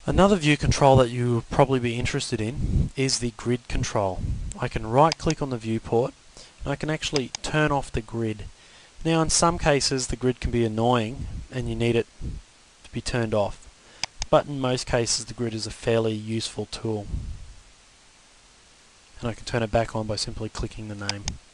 Another view control that you will probably be interested in is the grid control. I can right click on the viewport and I can actually turn off the grid. Now in some cases the grid can be annoying and you need it to be turned off, but in most cases the grid is a fairly useful tool. And I can turn it back on by simply clicking the name.